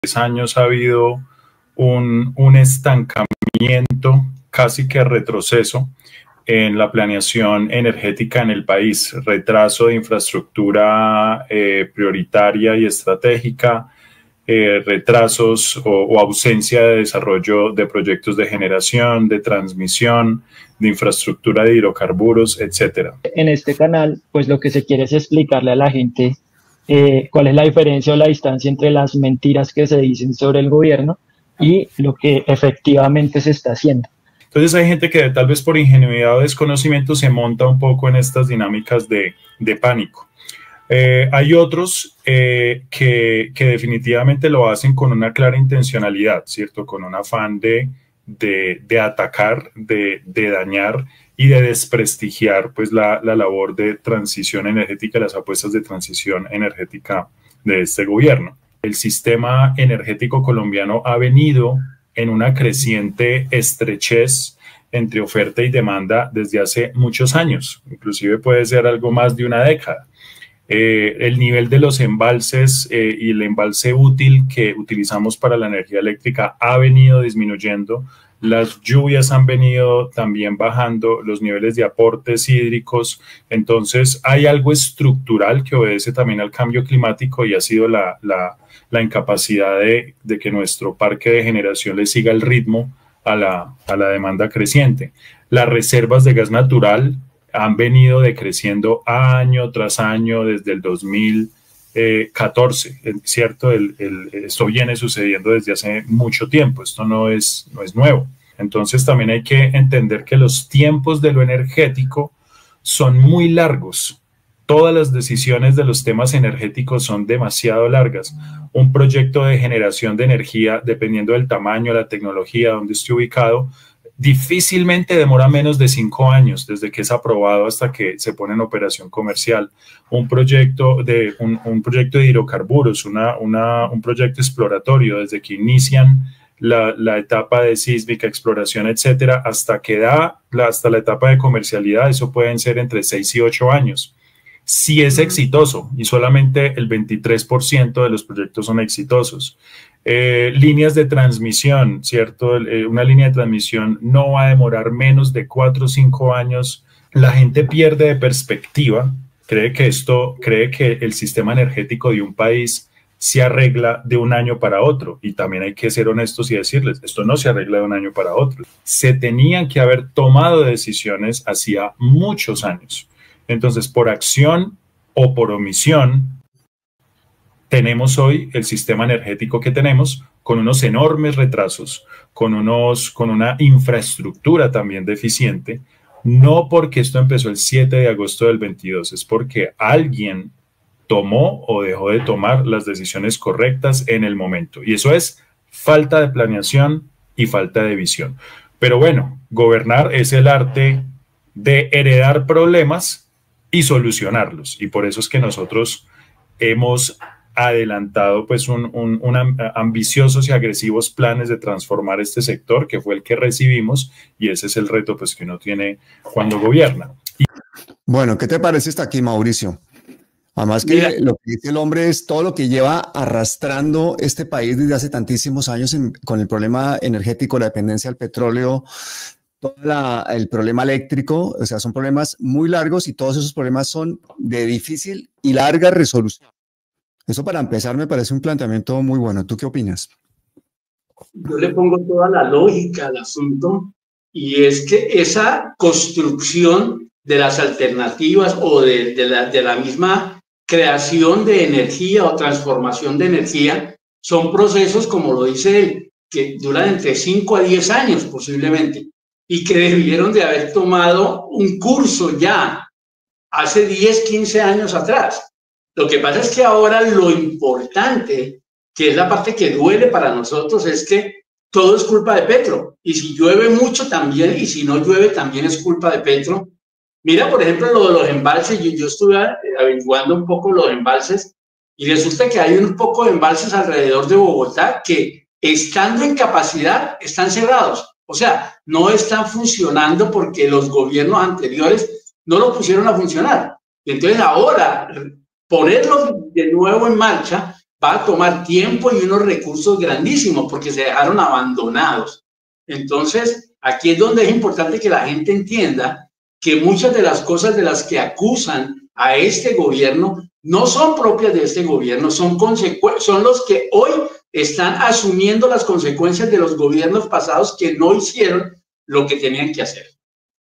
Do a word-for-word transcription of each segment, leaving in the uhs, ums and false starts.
años ha habido un, un estancamiento, casi que retroceso, en la planeación energética en el país, retraso de infraestructura eh, prioritaria y estratégica, eh, retrasos o, o ausencia de desarrollo de proyectos de generación, de transmisión, de infraestructura de hidrocarburos, etcétera. En este canal, pues lo que se quiere es explicarle a la gente eh, cuál es la diferencia o la distancia entre las mentiras que se dicen sobre el gobierno y lo que efectivamente se está haciendo. Entonces hay gente que tal vez por ingenuidad o desconocimiento se monta un poco en estas dinámicas de, de pánico. Eh, hay otros eh, que, que definitivamente lo hacen con una clara intencionalidad, ¿cierto? Con un afán de, de, de atacar, de, de dañar y de desprestigiar pues, la, la labor de transición energética, las apuestas de transición energética de este gobierno. El sistema energético colombiano ha venido en una creciente estrechez entre oferta y demanda desde hace muchos años, inclusive puede ser algo más de una década. Eh, el nivel de los embalses eh, y el embalse útil que utilizamos para la energía eléctrica ha venido disminuyendo, las lluvias han venido también bajando, los niveles de aportes hídricos, entonces hay algo estructural que obedece también al cambio climático y ha sido la, la, la incapacidad de, de que nuestro parque de generación le siga el ritmo a la, a la demanda creciente. Las reservas de gas natural han venido decreciendo año tras año desde el dos mil catorce, ¿cierto? El, el, esto viene sucediendo desde hace mucho tiempo, esto no es, no es nuevo. Entonces también hay que entender que los tiempos de lo energético son muy largos. Todas las decisiones de los temas energéticos son demasiado largas. Un proyecto de generación de energía, dependiendo del tamaño, la tecnología, donde esté ubicado, difícilmente demora menos de cinco años desde que es aprobado hasta que se pone en operación comercial. Un proyecto de, un, un proyecto de hidrocarburos, una, una, un proyecto exploratorio, desde que inician la, la etapa de sísmica, exploración, etcétera, hasta que da la, hasta la etapa de comercialidad, eso pueden ser entre seis y ocho años. Si es exitoso, y solamente el veintitrés por ciento de los proyectos son exitosos. Eh, líneas de transmisión, ¿cierto? Eh, una línea de transmisión no va a demorar menos de cuatro o cinco años. La gente pierde de perspectiva, cree que esto, cree que el sistema energético de un país se arregla de un año para otro, y también hay que ser honestos y decirles, esto no se arregla de un año para otro. Se tenían que haber tomado decisiones hacía muchos años. Entonces, por acción o por omisión, tenemos hoy el sistema energético que tenemos con unos enormes retrasos, con, unos, con una infraestructura también deficiente, no porque esto empezó el siete de agosto del veintidós, es porque alguien tomó o dejó de tomar las decisiones correctas en el momento. Y eso es falta de planeación y falta de visión. Pero bueno, gobernar es el arte de heredar problemas y solucionarlos. Y por eso es que nosotros hemos adelantado pues un, un, un ambiciosos y agresivos planes de transformar este sector, que fue el que recibimos, y ese es el reto pues que uno tiene cuando gobierna. Y... Bueno, ¿qué te parece hasta aquí, Mauricio? Además que Mira. lo que dice el hombre es todo lo que lleva arrastrando este país desde hace tantísimos años en, con el problema energético, la dependencia del petróleo, todo la, el problema eléctrico, o sea, son problemas muy largos y todos esos problemas son de difícil y larga resolución. Eso para empezar me parece un planteamiento muy bueno. ¿Tú qué opinas? Yo le pongo toda la lógica al asunto, y es que esa construcción de las alternativas o de, de, la, de la misma creación de energía o transformación de energía son procesos, como lo dice él, que duran entre cinco a diez años posiblemente, y que debieron de haber tomado un curso ya hace diez, quince años atrás. Lo que pasa es que ahora lo importante, que es la parte que duele para nosotros, es que todo es culpa de Petro. Y si llueve mucho también, y si no llueve también es culpa de Petro. Mira, por ejemplo, lo de los embalses. Yo, yo estuve averiguando un poco los embalses y resulta que hay un poco de embalses alrededor de Bogotá que, estando en capacidad, están cerrados. O sea, no están funcionando porque los gobiernos anteriores no lo pusieron a funcionar. Y entonces ahora ponerlo de nuevo en marcha va a tomar tiempo y unos recursos grandísimos porque se dejaron abandonados. Entonces, aquí es donde es importante que la gente entienda que muchas de las cosas de las que acusan a este gobierno no son propias de este gobierno, son, son los que hoy están asumiendo las consecuencias de los gobiernos pasados que no hicieron lo que tenían que hacer.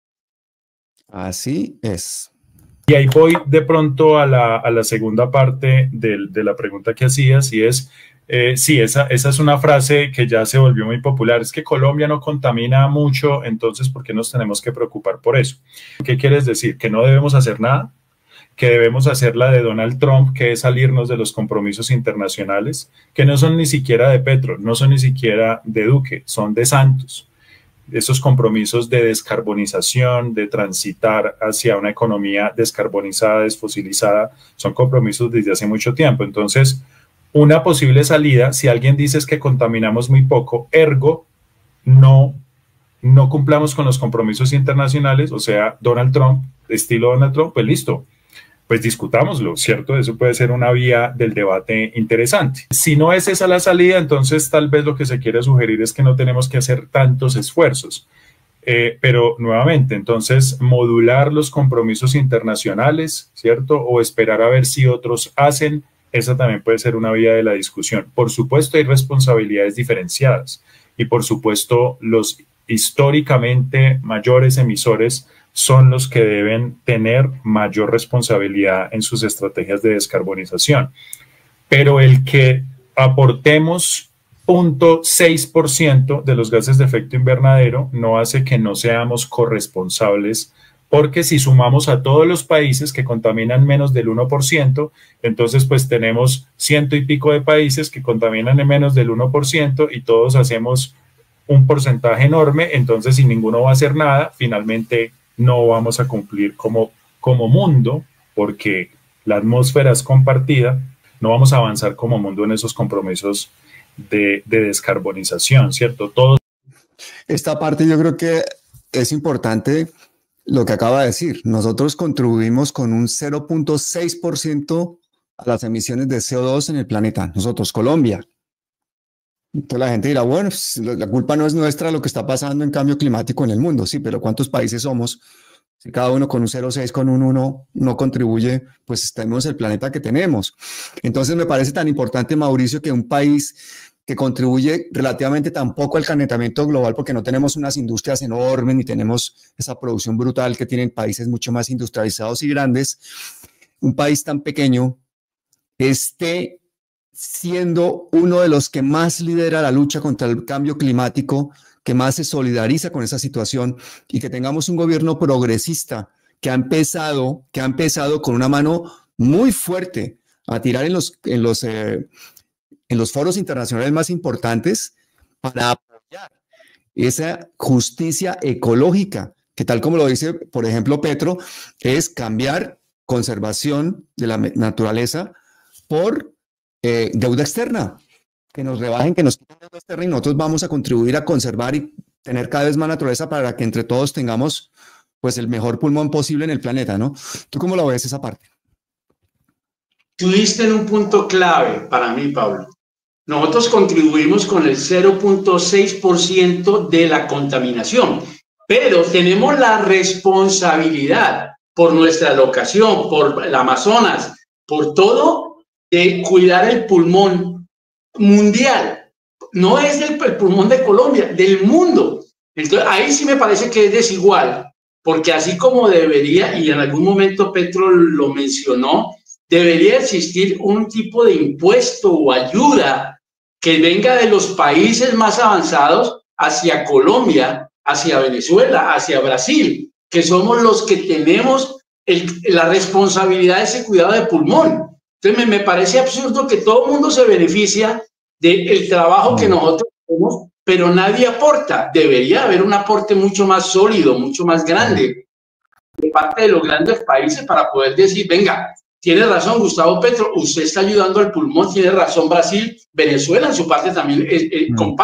Así es. Y ahí voy de pronto a la, a la segunda parte de, de la pregunta que hacías, y es, eh, sí, esa, esa es una frase que ya se volvió muy popular, es que Colombia no contamina mucho, entonces ¿por qué nos tenemos que preocupar por eso? ¿Qué quieres decir? ¿Que no debemos hacer nada? ¿Que debemos hacer la de Donald Trump, que es salirnos de los compromisos internacionales, que no son ni siquiera de Petro, no son ni siquiera de Duque, son de Santos? Esos compromisos de descarbonización, de transitar hacia una economía descarbonizada, desfosilizada, son compromisos desde hace mucho tiempo. Entonces, una posible salida, si alguien dice es que contaminamos muy poco, ergo, no, no cumplamos con los compromisos internacionales, o sea, Donald Trump, estilo Donald Trump, pues listo, pues discutámoslo, ¿cierto? Eso puede ser una vía del debate interesante. Si no es esa la salida, entonces tal vez lo que se quiere sugerir es que no tenemos que hacer tantos esfuerzos. Eh, pero nuevamente, entonces, modular los compromisos internacionales, ¿cierto? O esperar a ver si otros hacen, esa también puede ser una vía de la discusión. Por supuesto, hay responsabilidades diferenciadas y por supuesto, los históricamente mayores emisores son los que deben tener mayor responsabilidad en sus estrategias de descarbonización. Pero el que aportemos cero punto seis por ciento de los gases de efecto invernadero no hace que no seamos corresponsables, porque si sumamos a todos los países que contaminan menos del uno por ciento, entonces pues tenemos ciento y pico de países que contaminan en menos del uno por ciento y todos hacemos un porcentaje enorme, entonces si ninguno va a hacer nada, finalmente no vamos a cumplir como, como mundo, porque la atmósfera es compartida, no vamos a avanzar como mundo en esos compromisos de, de descarbonización, ¿cierto? Todos. Esta parte yo creo que es importante lo que acaba de decir. Nosotros contribuimos con un cero punto seis por ciento a las emisiones de C O dos en el planeta, nosotros, Colombia. Entonces la gente dirá, bueno, pues, la culpa no es nuestra lo que está pasando en cambio climático en el mundo. Sí, pero ¿cuántos países somos? Si cada uno con un cero punto seis, con un uno no contribuye, pues tenemos el planeta que tenemos. Entonces me parece tan importante, Mauricio, que un país que contribuye relativamente tampoco al calentamiento global, porque no tenemos unas industrias enormes ni tenemos esa producción brutal que tienen países mucho más industrializados y grandes, un país tan pequeño esté siendo uno de los que más lidera la lucha contra el cambio climático, que más se solidariza con esa situación, y que tengamos un gobierno progresista que ha empezado, que ha empezado con una mano muy fuerte a tirar en los, en los, eh, en los foros internacionales más importantes para apoyar esa justicia ecológica, que tal como lo dice, por ejemplo, Petro, es cambiar conservación de la naturaleza por eh, deuda externa. Que nos rebajen, que nos quiten deuda externa y nosotros vamos a contribuir a conservar y tener cada vez más naturaleza para que entre todos tengamos pues el mejor pulmón posible en el planeta, ¿no? ¿Tú cómo lo ves esa parte? Tú diste en un punto clave para mí, Pablo. Nosotros contribuimos con el cero punto seis por ciento de la contaminación, pero tenemos la responsabilidad por nuestra locación, por el Amazonas, por todo, de cuidar el pulmón mundial. No es el, el pulmón de Colombia, del mundo. Entonces, ahí sí me parece que es desigual, porque así como debería, y en algún momento Petro lo mencionó, debería existir un tipo de impuesto o ayuda que venga de los países más avanzados hacia Colombia, hacia Venezuela, hacia Brasil, que somos los que tenemos el, la responsabilidad de ese cuidado de pulmón. Entonces me, me parece absurdo que todo el mundo se beneficia del trabajo que nosotros hacemos, pero nadie aporta. Debería haber un aporte mucho más sólido, mucho más grande de parte de los grandes países para poder decir, venga, tiene razón Gustavo Petro, usted está ayudando al pulmón, tiene razón Brasil, Venezuela en su parte también eh, eh, comparte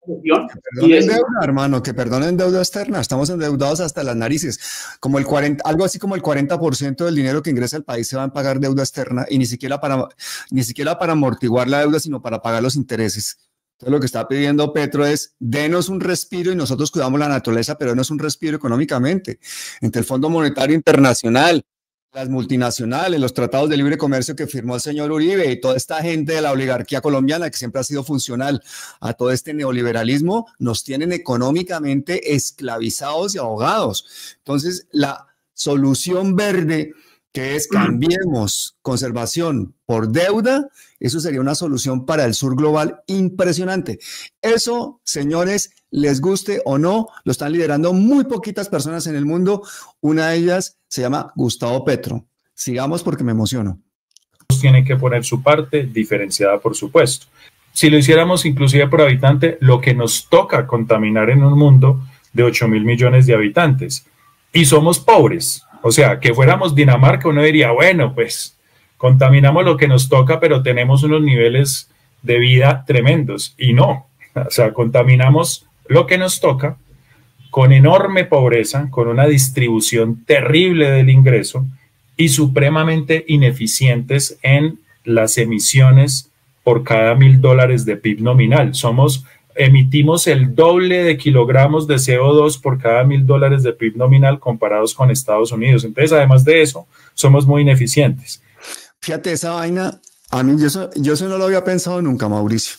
Que perdonen deuda, hermano, que perdonen deuda externa. Estamos endeudados hasta las narices. Como el cuarenta, algo así como el cuarenta por ciento del dinero que ingresa al país se va a pagar deuda externa y ni siquiera para, ni siquiera para amortiguar la deuda, sino para pagar los intereses. Entonces lo que está pidiendo Petro es, denos un respiro y nosotros cuidamos la naturaleza, pero denos un respiro económicamente. Entre el Fondo Monetario Internacional, las multinacionales, los tratados de libre comercio que firmó el señor Uribe y toda esta gente de la oligarquía colombiana que siempre ha sido funcional a todo este neoliberalismo, nos tienen económicamente esclavizados y ahogados. Entonces, la solución verde, que es cambiemos conservación por deuda, eso sería una solución para el sur global impresionante. Eso, señores, les guste o no, lo están liderando muy poquitas personas en el mundo. Una de ellas se llama Gustavo Petro. Sigamos porque me emociono. Tiene que poner su parte, diferenciada por supuesto. Si lo hiciéramos inclusive por habitante, lo que nos toca contaminar en un mundo de ocho mil millones de habitantes. Y somos pobres. O sea, que fuéramos Dinamarca, uno diría, bueno, pues contaminamos lo que nos toca, pero tenemos unos niveles de vida tremendos. Y no, o sea, contaminamos lo que nos toca con enorme pobreza, con una distribución terrible del ingreso y supremamente ineficientes en las emisiones por cada mil dólares de P I B nominal. Somos... emitimos el doble de kilogramos de C O dos por cada mil dólares de P I B nominal comparados con Estados Unidos. Entonces, además de eso, somos muy ineficientes. Fíjate, esa vaina, a mí yo eso, yo eso no lo había pensado nunca, Mauricio.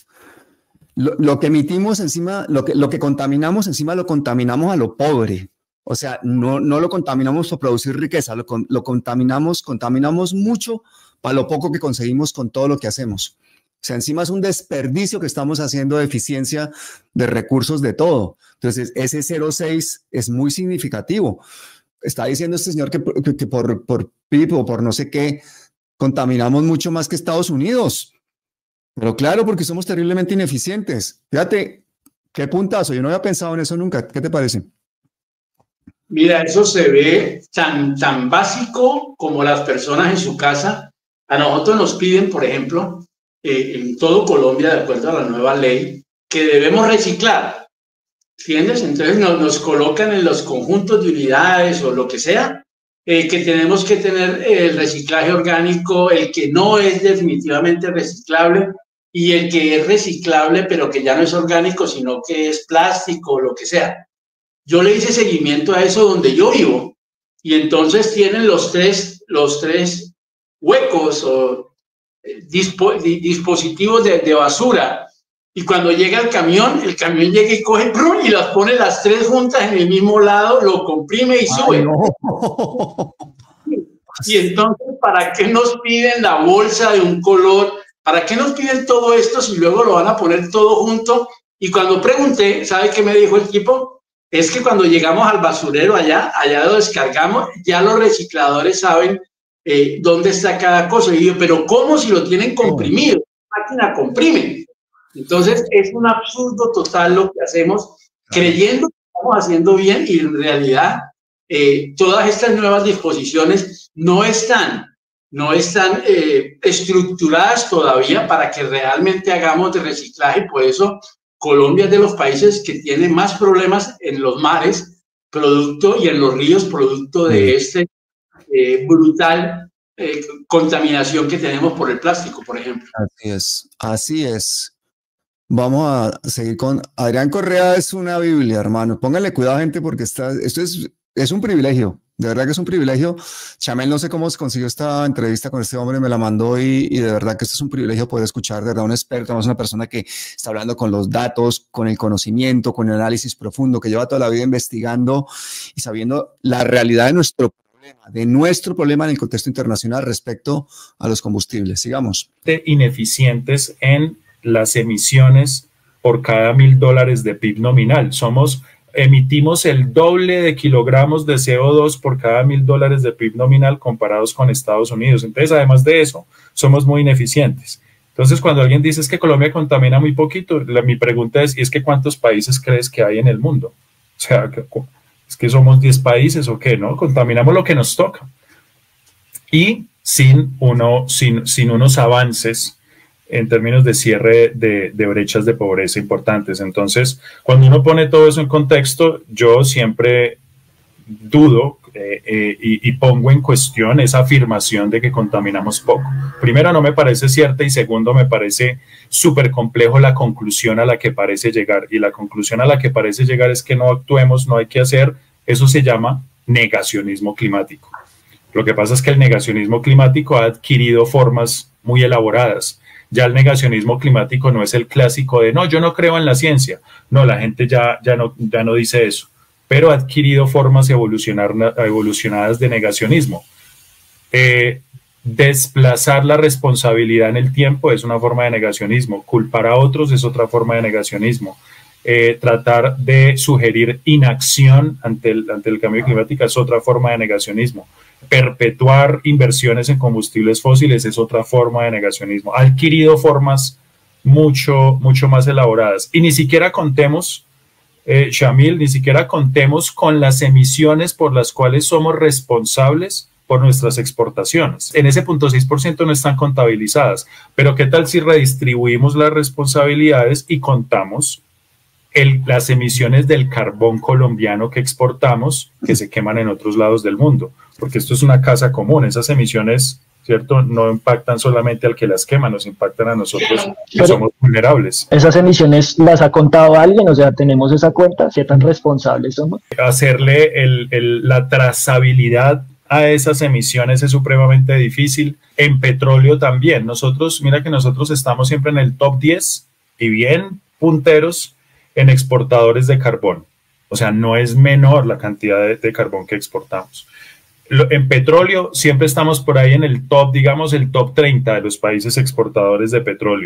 Lo, lo que emitimos encima, lo que, lo que contaminamos encima lo contaminamos a lo pobre. O sea, no, no lo contaminamos por producir riqueza, lo, lo contaminamos, contaminamos mucho para lo poco que conseguimos con todo lo que hacemos. O sea, encima es un desperdicio que estamos haciendo de eficiencia de recursos de todo. Entonces, ese cero coma seis es muy significativo. Está diciendo este señor que, que, que por, por P I B o por no sé qué, contaminamos mucho más que Estados Unidos. Pero claro, porque somos terriblemente ineficientes. Fíjate, qué puntazo. Yo no había pensado en eso nunca. ¿Qué te parece? Mira, eso se ve tan, tan básico como las personas en su casa. A nosotros nos piden, por ejemplo, Eh, en todo Colombia, de acuerdo a la nueva ley, que debemos reciclar, ¿entiendes? Entonces nos, nos colocan en los conjuntos de unidades o lo que sea, eh, que tenemos que tener el reciclaje orgánico, el que no es definitivamente reciclable y el que es reciclable pero que ya no es orgánico, sino que es plástico o lo que sea. Yo le hice seguimiento a eso donde yo vivo y entonces tienen los tres, los tres huecos o Dispo, dispositivos de, de basura y cuando llega el camión, el camión llega y coge ¡brum! Y las pone las tres juntas en el mismo lado, lo comprime y sube. Ay, no. Y entonces, ¿para qué nos piden la bolsa de un color? ¿Para qué nos piden todo esto si luego lo van a poner todo junto? Y cuando pregunté, ¿sabe qué me dijo el tipo? Es que cuando llegamos al basurero allá, allá lo descargamos, ya los recicladores saben Eh, dónde está cada cosa. Y yo, pero ¿cómo si lo tienen comprimido? La máquina comprime. Entonces es un absurdo total lo que hacemos, creyendo que estamos haciendo bien y en realidad eh, todas estas nuevas disposiciones no están, no están eh, estructuradas todavía para que realmente hagamos de reciclaje. Por eso Colombia es de los países que tiene más problemas en los mares producto y en los ríos producto de este Eh, brutal eh, contaminación que tenemos por el plástico, por ejemplo. Así es, así es. Vamos a seguir con Adrián Correa. Es una Biblia, hermano. Pónganle cuidado, gente, porque está, esto es, es un privilegio. De verdad que es un privilegio. Chamel, no sé cómo se consiguió esta entrevista con este hombre, me la mandó y, y de verdad que esto es un privilegio poder escuchar de verdad un experto, es una persona que está hablando con los datos, con el conocimiento, con el análisis profundo, que lleva toda la vida investigando y sabiendo la realidad de nuestro de nuestro problema en el contexto internacional respecto a los combustibles. Sigamos. Ineficientes en las emisiones por cada mil dólares de P I B nominal. Somos, emitimos el doble de kilogramos de C O dos por cada mil dólares de P I B nominal comparados con Estados Unidos. Entonces, además de eso, somos muy ineficientes. Entonces, cuando alguien dice es que Colombia contamina muy poquito, la, mi pregunta es, ¿y es que cuántos países crees que hay en el mundo? O sea, ¿es que somos diez países o qué? ¿No? Contaminamos lo que nos toca. Y sin, uno, sin, sin unos avances en términos de cierre de, de brechas de pobreza importantes. Entonces, cuando uno pone todo eso en contexto, yo siempre dudo eh, eh, y, y pongo en cuestión esa afirmación de que contaminamos poco. Primero, no me parece cierta, y segundo, me parece súper complejo la conclusión a la que parece llegar. Y la conclusión a la que parece llegar es que no actuemos, no hay que hacer. Eso se llama negacionismo climático. Lo que pasa es que el negacionismo climático ha adquirido formas muy elaboradas. Ya el negacionismo climático no es el clásico de no, yo no creo en la ciencia. No, la gente ya, ya, no, ya no dice eso, pero ha adquirido formas evolucionar, evolucionadas de negacionismo. Eh, desplazar la responsabilidad en el tiempo es una forma de negacionismo. Culpar a otros es otra forma de negacionismo. Eh, tratar de sugerir inacción ante el, ante el cambio climático es otra forma de negacionismo. Perpetuar inversiones en combustibles fósiles es otra forma de negacionismo. Ha adquirido formas mucho, mucho más elaboradas. Y ni siquiera contemos, eh, Shamil, ni siquiera contemos con las emisiones por las cuales somos responsables por nuestras exportaciones. En ese cero punto seis por ciento no están contabilizadas. Pero ¿qué tal si redistribuimos las responsabilidades y contamos El, las emisiones del carbón colombiano que exportamos, que se queman en otros lados del mundo? Porque esto es una casa común. Esas emisiones, ¿cierto?, no impactan solamente al que las quema, nos impactan a nosotros que Pero somos vulnerables. ¿esas emisiones las ha contado alguien? O sea, ¿tenemos esa cuenta? ¿Qué tan responsables somos? Hacerle el, el, la trazabilidad a esas emisiones es supremamente difícil. En petróleo también. Nosotros, mira que nosotros estamos siempre en el top diez y bien punteros en exportadores de carbón. O sea, no es menor la cantidad de, de carbón que exportamos. Lo, en petróleo siempre estamos por ahí en el top, digamos, el top treinta de los países exportadores de petróleo.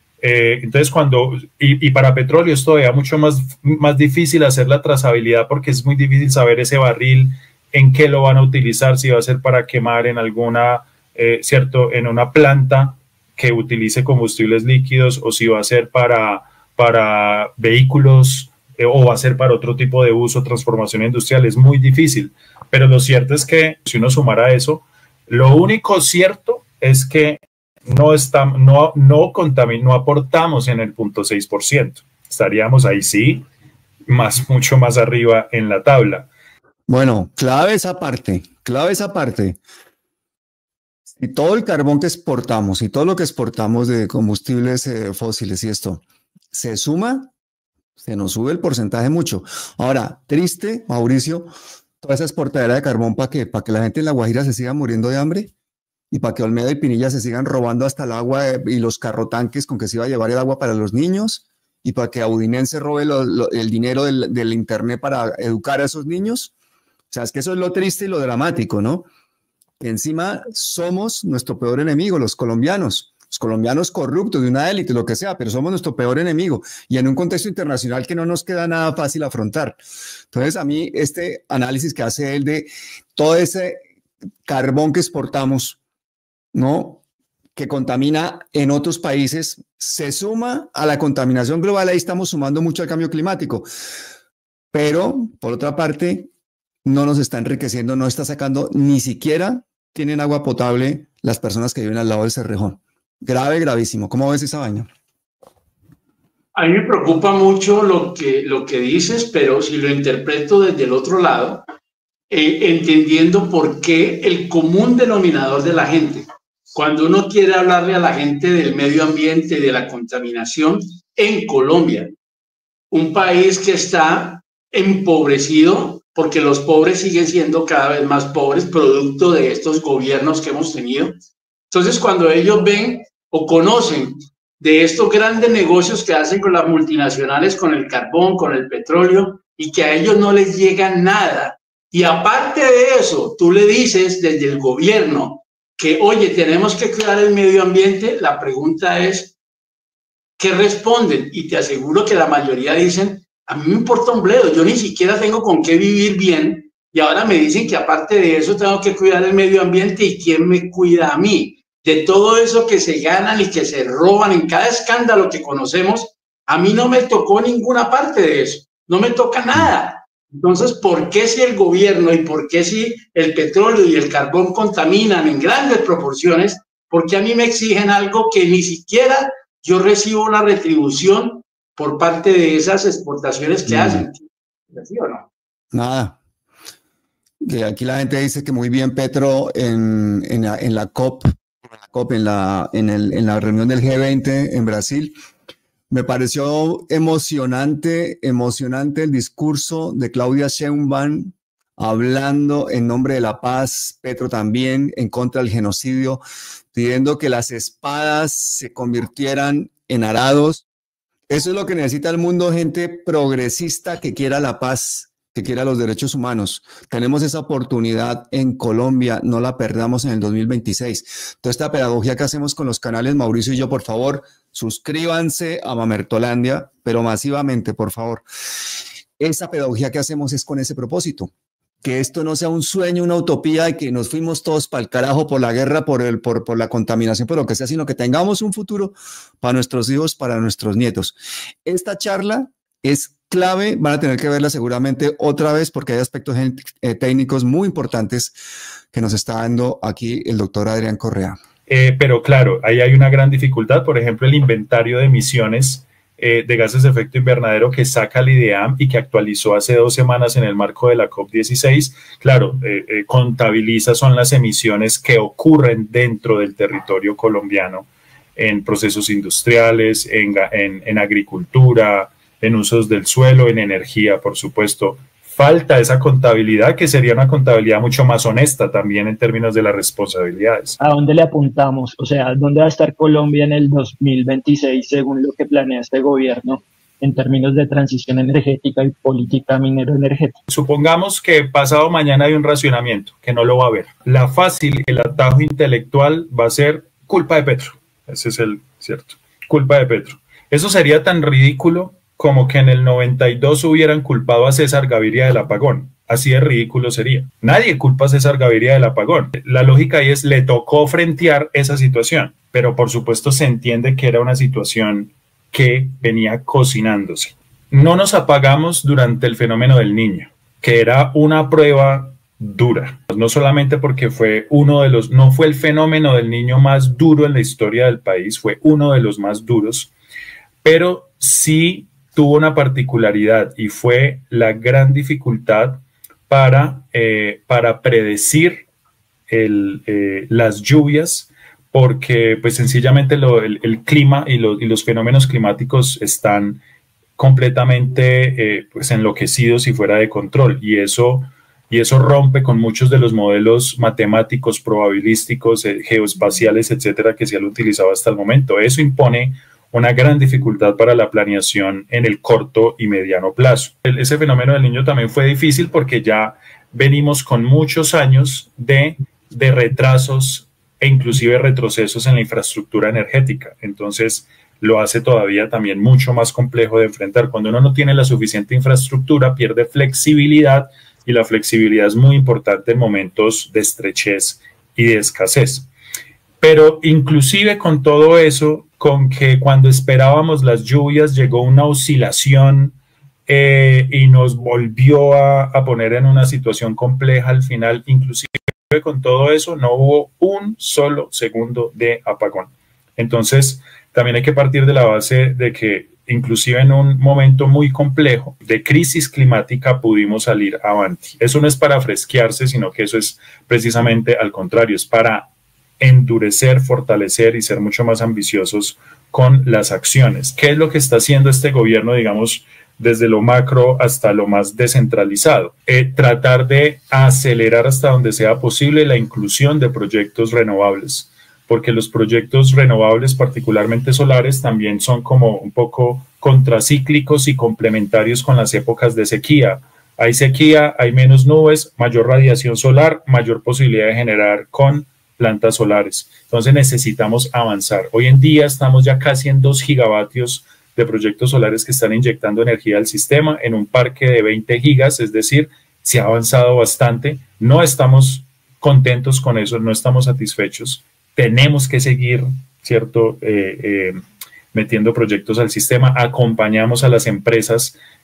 Eh, entonces, cuando, y, y para petróleo es todavía mucho más, más difícil hacer la trazabilidad, porque es muy difícil saber ese barril, en qué lo van a utilizar, si va a ser para quemar en alguna, eh, cierto, en una planta que utilice combustibles líquidos, o si va a ser para para vehículos eh, o va a ser para otro tipo de uso, transformación industrial. Es muy difícil, pero lo cierto es que si uno sumara eso, lo único cierto es que no, estamos, no, no, contamin, no aportamos en el cero punto seis por ciento. Estaríamos ahí sí, más, mucho más arriba en la tabla. Bueno, clave esa parte, clave esa parte. Y todo el carbón que exportamos y todo lo que exportamos de combustibles eh, fósiles y esto, se suma, se nos sube el porcentaje mucho. Ahora, triste, Mauricio, toda esa exportadera de carbón, ¿para qué? ¿Para que la gente en La Guajira se siga muriendo de hambre? ¿Y para que Olmedo y Pinilla se sigan robando hasta el agua y los carrotanques con que se iba a llevar el agua para los niños? ¿Y para que Audinense robe lo, lo, el dinero del, del internet para educar a esos niños? O sea, es que eso es lo triste y lo dramático, ¿no? Que encima somos nuestro peor enemigo, los colombianos. Los colombianos corruptos de una élite, lo que sea, pero somos nuestro peor enemigo y en un contexto internacional que no nos queda nada fácil afrontar. Entonces, a mí este análisis que hace él de todo ese carbón que exportamos, ¿no?, que contamina en otros países, se suma a la contaminación global. Ahí estamos sumando mucho al cambio climático. Pero, por otra parte, no nos está enriqueciendo, no está sacando, ni siquiera tienen agua potable las personas que viven al lado del Cerrejón. Grave, gravísimo. ¿Cómo ves esa vaina? A mí me preocupa mucho lo que, lo que dices, pero si lo interpreto desde el otro lado, eh, entendiendo por qué el común denominador de la gente, cuando uno quiere hablarle a la gente del medio ambiente, de la contaminación en Colombia, un país que está empobrecido, porque los pobres siguen siendo cada vez más pobres, producto de estos gobiernos que hemos tenido. Entonces, cuando ellos ven o conocen de estos grandes negocios que hacen con las multinacionales, con el carbón, con el petróleo, y que a ellos no les llega nada, y aparte de eso, tú le dices desde el gobierno que, oye, tenemos que cuidar el medio ambiente, la pregunta es, ¿qué responden? Y te aseguro que la mayoría dicen, a mí me importa un bledo, yo ni siquiera tengo con qué vivir bien, y ahora me dicen que aparte de eso tengo que cuidar el medio ambiente, ¿y quién me cuida a mí? De todo eso que se ganan y que se roban en cada escándalo que conocemos, a mí no me tocó ninguna parte de eso, no me toca nada. Entonces, ¿por qué si el gobierno y por qué si el petróleo y el carbón contaminan en grandes proporciones, porque a mí me exigen algo que ni siquiera yo recibo una retribución por parte de esas exportaciones que mm. hacen? ¿Sí o no? Nada. Que aquí la gente dice que muy bien Petro en, en, la, en la COP, en la, COP en, la, en, el, en la reunión del G veinte en Brasil. Me pareció emocionante, emocionante el discurso de Claudia Sheinbaum hablando en nombre de la paz, Petro también en contra del genocidio, pidiendo que las espadas se convirtieran en arados. Eso es lo que necesita el mundo, gente progresista que quiera la paz, que quiera los derechos humanos. Tenemos esa oportunidad en Colombia, no la perdamos en el dos mil veintiséis. Toda esta pedagogía que hacemos con los canales, Mauricio y yo, por favor, suscríbanse a Mamertolandia, pero masivamente, por favor. Esa pedagogía que hacemos es con ese propósito. Que esto no sea un sueño, una utopía de que nos fuimos todos para el carajo por la guerra, por, el, por, por la contaminación, por lo que sea, sino que tengamos un futuro para nuestros hijos, para nuestros nietos. Esta charla es clave, van a tener que verla seguramente otra vez porque hay aspectos eh, técnicos muy importantes que nos está dando aquí el doctor Adrián Correa. Eh, pero claro, ahí hay una gran dificultad, por ejemplo, el inventario de emisiones eh, de gases de efecto invernadero que saca el I D E A M y que actualizó hace dos semanas en el marco de la COP dieciséis. Claro, eh, eh, contabiliza son las emisiones que ocurren dentro del territorio colombiano en procesos industriales, en, en, en agricultura, en usos del suelo, en energía, por supuesto. Falta esa contabilidad, que sería una contabilidad mucho más honesta también en términos de las responsabilidades. ¿A dónde le apuntamos? O sea, ¿dónde va a estar Colombia en el dos mil veintiséis según lo que planea este gobierno en términos de transición energética y política minero-energética? Supongamos que pasado mañana hay un racionamiento, que no lo va a haber. La fácil, el atajo intelectual va a ser culpa de Petro. Ese es el cierto. Culpa de Petro. Eso sería tan ridículo como que en el noventa y dos hubieran culpado a César Gaviria del apagón. Así de ridículo sería. Nadie culpa a César Gaviria del apagón. La lógica ahí es, le tocó frentear esa situación, pero por supuesto se entiende que era una situación que venía cocinándose. No nos apagamos durante el fenómeno del Niño, que era una prueba dura, no solamente porque fue uno de los, no fue el fenómeno del Niño más duro en la historia del país, fue uno de los más duros, pero sí tuvo una particularidad y fue la gran dificultad para, eh, para predecir el, eh, las lluvias, porque pues sencillamente lo, el, el clima y, lo, y los fenómenos climáticos están completamente eh, pues enloquecidos y fuera de control, y eso, y eso rompe con muchos de los modelos matemáticos, probabilísticos, eh, geoespaciales, etcétera, que se han utilizado hasta el momento. Eso impone una gran dificultad para la planeación en el corto y mediano plazo. El, ese fenómeno del Niño también fue difícil porque ya venimos con muchos años de, de retrasos e inclusive retrocesos en la infraestructura energética. Entonces lo hace todavía también mucho más complejo de enfrentar. Cuando uno no tiene la suficiente infraestructura, pierde flexibilidad, y la flexibilidad es muy importante en momentos de estrechez y de escasez. Pero inclusive con todo eso, con que cuando esperábamos las lluvias llegó una oscilación eh, y nos volvió a, a poner en una situación compleja al final, inclusive con todo eso no hubo un solo segundo de apagón. Entonces también hay que partir de la base de que inclusive en un momento muy complejo de crisis climática pudimos salir avanti. Eso no es para fresquearse, sino que eso es precisamente al contrario, es para endurecer, fortalecer y ser mucho más ambiciosos con las acciones. ¿Qué es lo que está haciendo este gobierno, digamos, desde lo macro hasta lo más descentralizado? Eh, tratar de acelerar hasta donde sea posible la inclusión de proyectos renovables, porque los proyectos renovables, particularmente solares, también son como un poco contracíclicos y complementarios con las épocas de sequía. Hay sequía, hay menos nubes, mayor radiación solar, mayor posibilidad de generar con plantas solares. Entonces necesitamos avanzar. Hoy en día estamos ya casi en dos gigavatios de proyectos solares que están inyectando energía al sistema en un parque de veinte gigas, es decir, se ha avanzado bastante. No estamos contentos con eso, no estamos satisfechos. Tenemos que seguir, ¿cierto?, eh, eh, metiendo proyectos al sistema. Acompañamos a las empresas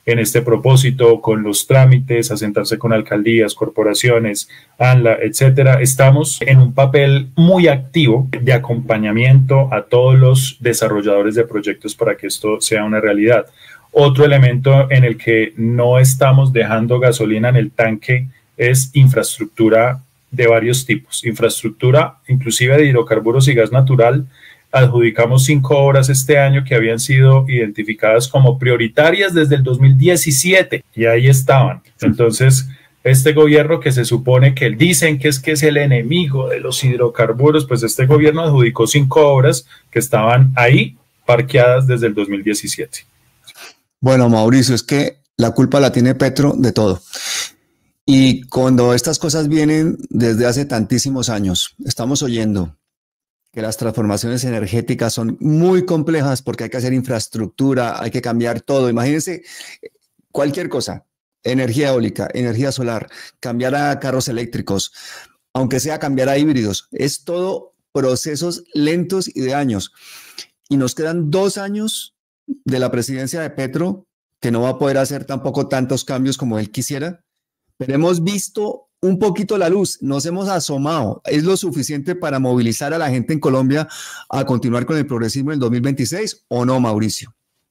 en este propósito, con los trámites, a sentarse con alcaldías, corporaciones, ANLA, etcétera. Estamos en un papel muy activo de acompañamiento a todos los desarrolladores de proyectos para que esto sea una realidad. Otro elemento en el que no estamos dejando gasolina en el tanque es infraestructura de varios tipos. Infraestructura inclusive de hidrocarburos y gas natural. Adjudicamos cinco obras este año que habían sido identificadas como prioritarias desde el dos mil diecisiete y ahí estaban. Entonces, este gobierno que se supone que dicen que es que es el enemigo de los hidrocarburos, pues este gobierno adjudicó cinco obras que estaban ahí parqueadas desde el dos mil diecisiete. Bueno, Mauricio, es que la culpa la tiene Petro de todo. Y cuando estas cosas vienen desde hace tantísimos años, estamos oyendo que las transformaciones energéticas son muy complejas porque hay que hacer infraestructura, hay que cambiar todo. Imagínense cualquier cosa, energía eólica, energía solar, cambiar a carros eléctricos, aunque sea cambiar a híbridos. Es todo procesos lentos y de años. Y nos quedan dos años de la presidencia de Petro, que no va a poder hacer tampoco tantos cambios como él quisiera. Pero hemos visto un poquito la luz, nos hemos asomado. ¿Es lo suficiente para movilizar a la gente en Colombia a continuar con el progresismo en el dos mil veintiséis o no, Mauricio?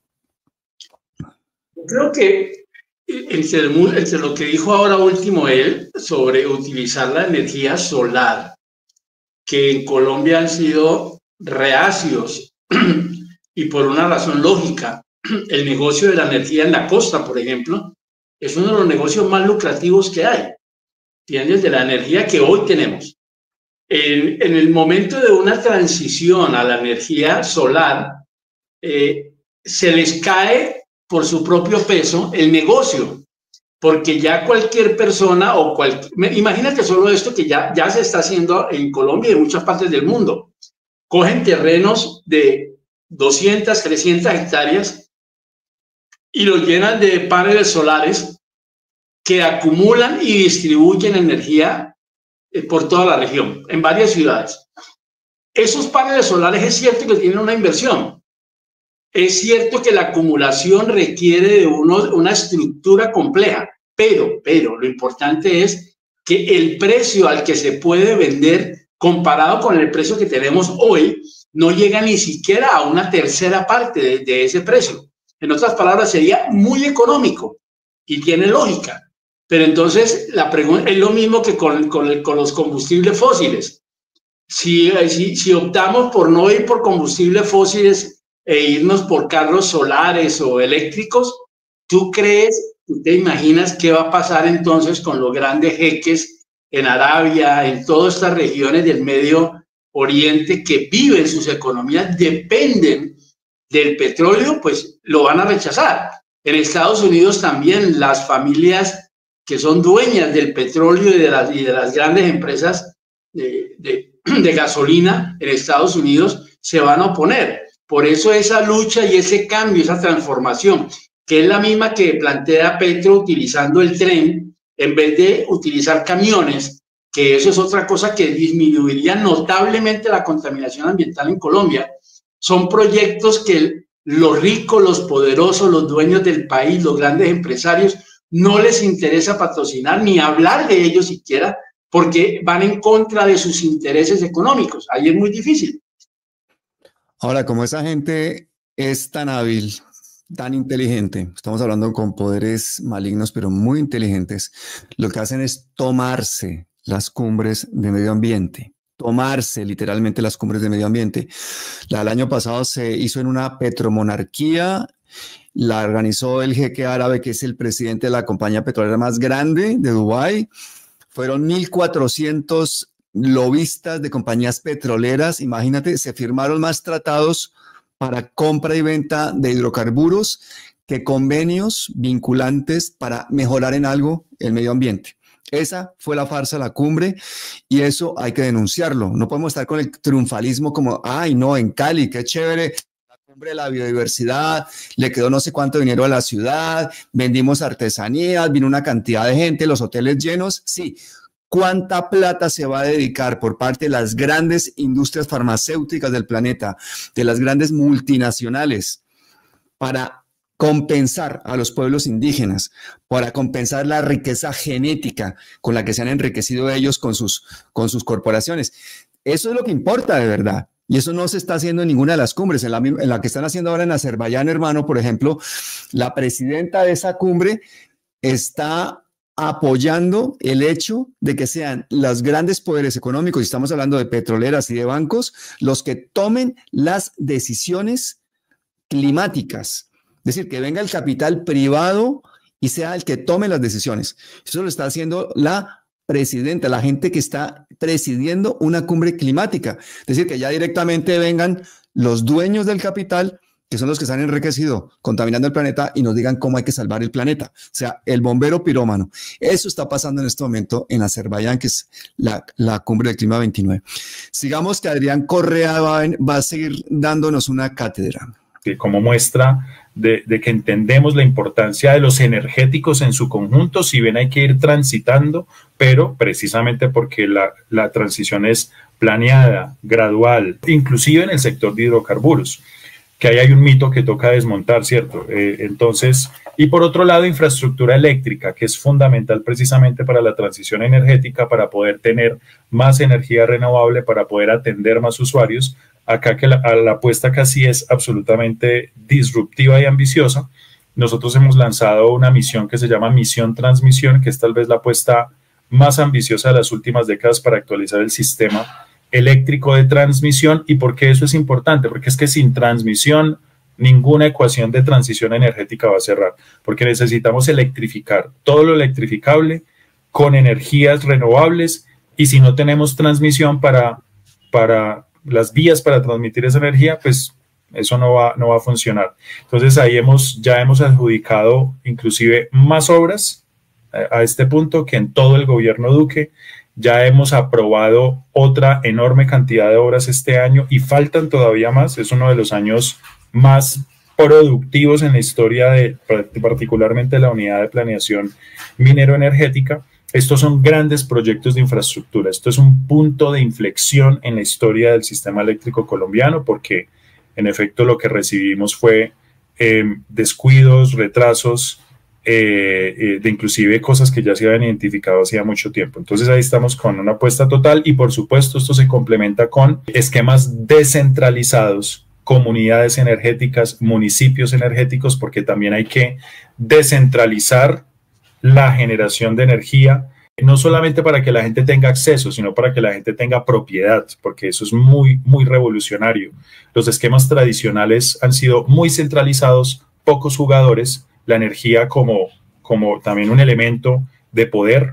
Creo que entre, el, entre lo que dijo ahora último él sobre utilizar la energía solar, que en Colombia han sido reacios y por una razón lógica, el negocio de la energía en la costa, por ejemplo, es uno de los negocios más lucrativos que hay, ¿entiendes? De la energía que hoy tenemos. En, en el momento de una transición a la energía solar, eh, se les cae por su propio peso el negocio, porque ya cualquier persona o cualquier... Imagínate solo esto que ya, ya se está haciendo en Colombia y en muchas partes del mundo. Cogen terrenos de doscientas, trescientas hectáreas y los llenan de paneles solares que acumulan y distribuyen energía por toda la región, en varias ciudades. Esos paneles solares es cierto que tienen una inversión. Es cierto que la acumulación requiere de uno, una estructura compleja, pero, pero lo importante es que el precio al que se puede vender comparado con el precio que tenemos hoy no llega ni siquiera a una tercera parte de, de ese precio. En otras palabras, sería muy económico y tiene lógica. Pero entonces la pregunta es lo mismo que con, con, el, con los combustibles fósiles. Si, si, si optamos por no ir por combustibles fósiles e irnos por carros solares o eléctricos, ¿tú crees, tú te imaginas qué va a pasar entonces con los grandes jeques en Arabia, en todas estas regiones del Medio Oriente que viven, sus economías dependen del petróleo? Pues lo van a rechazar. En Estados Unidos también las familias que son dueñas del petróleo y de las, y de las grandes empresas de, de, de gasolina en Estados Unidos se van a oponer. Por eso esa lucha y ese cambio, esa transformación, que es la misma que plantea Petro utilizando el tren en vez de utilizar camiones, que eso es otra cosa que disminuiría notablemente la contaminación ambiental en Colombia. Son proyectos que los ricos, los poderosos, los dueños del país, los grandes empresarios, no les interesa patrocinar ni hablar de ellos siquiera porque van en contra de sus intereses económicos. Ahí es muy difícil. Ahora, como esa gente es tan hábil, tan inteligente, estamos hablando con poderes malignos, pero muy inteligentes, lo que hacen es tomarse las cumbres de medio ambiente. Tomarse literalmente las cumbres de medio ambiente. La del año pasado se hizo en una petromonarquía, la organizó el jeque árabe, que es el presidente de la compañía petrolera más grande de Dubái. Fueron mil cuatrocientos lobistas de compañías petroleras. Imagínate, se firmaron más tratados para compra y venta de hidrocarburos que convenios vinculantes para mejorar en algo el medio ambiente. Esa fue la farsa, la cumbre, y eso hay que denunciarlo. No podemos estar con el triunfalismo como, ay, no, en Cali, qué chévere, la cumbre de la biodiversidad, le quedó no sé cuánto dinero a la ciudad, vendimos artesanías, vino una cantidad de gente, los hoteles llenos, sí. ¿Cuánta plata se va a dedicar por parte de las grandes industrias farmacéuticas del planeta, de las grandes multinacionales, para compensar a los pueblos indígenas, para compensar la riqueza genética con la que se han enriquecido ellos con sus, con sus corporaciones. Eso es lo que importa de verdad. Y eso no se está haciendo en ninguna de las cumbres. En la, en la que están haciendo ahora en Azerbaiyán, hermano, por ejemplo, la presidenta de esa cumbre está apoyando el hecho de que sean los grandes poderes económicos, y estamos hablando de petroleras y de bancos, los que tomen las decisiones climáticas. Es decir, que venga el capital privado y sea el que tome las decisiones. Eso lo está haciendo la presidenta, la gente que está presidiendo una cumbre climática. Es decir, que ya directamente vengan los dueños del capital, que son los que se han enriquecido contaminando el planeta, y nos digan cómo hay que salvar el planeta. O sea, el bombero pirómano. Eso está pasando en este momento en Azerbaiyán, que es la, la cumbre del clima veintinueve. Sigamos, que Adrián Correa va, va a seguir dándonos una cátedra. Como muestra de, de que entendemos la importancia de los energéticos en su conjunto, si bien hay que ir transitando, pero precisamente porque la, la transición es planeada, gradual, inclusive en el sector de hidrocarburos, que ahí hay un mito que toca desmontar, ¿cierto? Eh, entonces, y por otro lado, infraestructura eléctrica, que es fundamental precisamente para la transición energética, para poder tener más energía renovable, para poder atender más usuarios. Acá que la, la apuesta casi es absolutamente disruptiva y ambiciosa. Nosotros hemos lanzado una misión que se llama Misión Transmisión, que es tal vez la apuesta más ambiciosa de las últimas décadas para actualizar el sistema eléctrico de transmisión. ¿Y por qué eso es importante? Porque es que sin transmisión ninguna ecuación de transición energética va a cerrar, porque necesitamos electrificar todo lo electrificable con energías renovables, y si no tenemos transmisión para, para las vías para transmitir esa energía, pues eso no va, no va a funcionar. Entonces ahí hemos, ya hemos adjudicado inclusive más obras a, a este punto que en todo el gobierno Duque. Ya hemos aprobado otra enorme cantidad de obras este año y faltan todavía más. Es uno de los años más productivos en la historia de particularmente la unidad de planeación minero-energética. Estos son grandes proyectos de infraestructura. Esto es un punto de inflexión en la historia del sistema eléctrico colombiano, porque en efecto lo que recibimos fue eh, descuidos, retrasos, eh, eh, de inclusive cosas que ya se habían identificado hacía mucho tiempo. Entonces ahí estamos con una apuesta total, y por supuesto esto se complementa con esquemas descentralizados, comunidades energéticas, municipios energéticos, porque también hay que descentralizar la generación de energía, no solamente para que la gente tenga acceso, sino para que la gente tenga propiedad, porque eso es muy, muy revolucionario. Los esquemas tradicionales han sido muy centralizados, pocos jugadores, la energía como, como también un elemento de poder,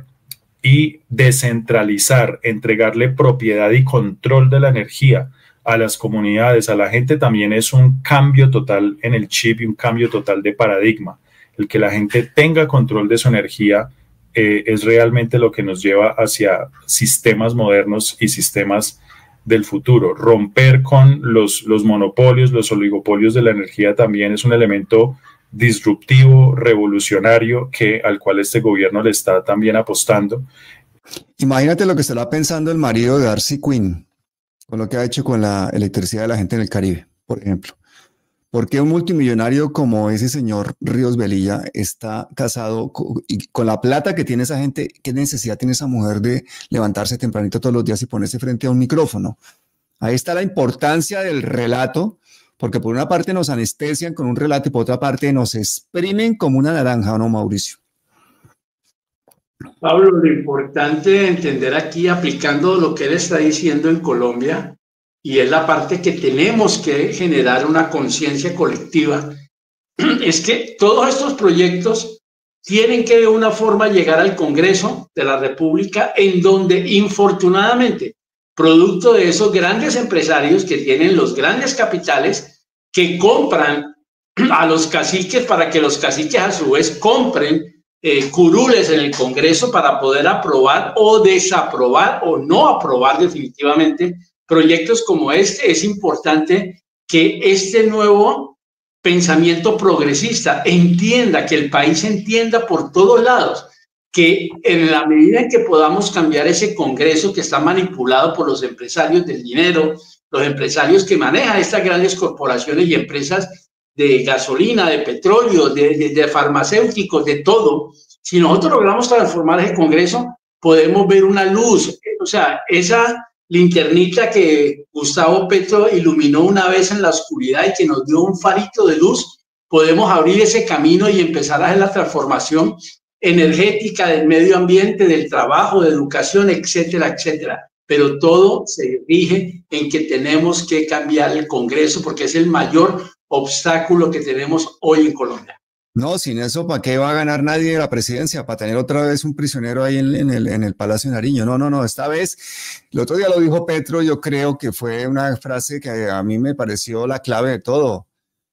y descentralizar, entregarle propiedad y control de la energía a las comunidades, a la gente, también es un cambio total en el chip y un cambio total de paradigma. El que la gente tenga control de su energía eh, es realmente lo que nos lleva hacia sistemas modernos y sistemas del futuro. Romper con los, los monopolios, los oligopolios de la energía también es un elemento disruptivo, revolucionario, que, al cual este gobierno le está también apostando. Imagínate lo que estará pensando el marido de Darcy Quinn con lo que ha hecho con la electricidad de la gente en el Caribe, por ejemplo. ¿Por qué un multimillonario como ese señor Ríos Velilla está casado con, y con la plata que tiene esa gente? ¿Qué necesidad tiene esa mujer de levantarse tempranito todos los días y ponerse frente a un micrófono? Ahí está la importancia del relato, porque por una parte nos anestesian con un relato y por otra parte nos exprimen como una naranja, ¿no, Mauricio? Pablo, lo importante de entender aquí, aplicando lo que él está diciendo en Colombia, y es la parte que tenemos que generar una conciencia colectiva, es que todos estos proyectos tienen que de una forma llegar al Congreso de la República, en donde infortunadamente, producto de esos grandes empresarios que tienen los grandes capitales, que compran a los caciques para que los caciques a su vez compren eh, curules en el Congreso para poder aprobar o desaprobar o no aprobar definitivamente proyectos como este. Es importante que este nuevo pensamiento progresista entienda, que el país entienda por todos lados, que en la medida en que podamos cambiar ese Congreso que está manipulado por los empresarios del dinero, los empresarios que manejan estas grandes corporaciones y empresas de gasolina, de petróleo, de, de, de farmacéuticos, de todo. Si nosotros logramos transformar ese Congreso, podemos ver una luz. O sea, esa linternita que Gustavo Petro iluminó una vez en la oscuridad y que nos dio un farito de luz, podemos abrir ese camino y empezar a hacer la transformación energética del medio ambiente, del trabajo, de educación, etcétera, etcétera. Pero todo se rige en que tenemos que cambiar el Congreso porque es el mayor obstáculo que tenemos hoy en Colombia. No, sin eso, ¿para qué va a ganar nadie la presidencia? ¿Para tener otra vez un prisionero ahí en, en, el, en el Palacio de Nariño? No, no, no, esta vez, el otro día lo dijo Petro, yo creo que fue una frase que a mí me pareció la clave de todo.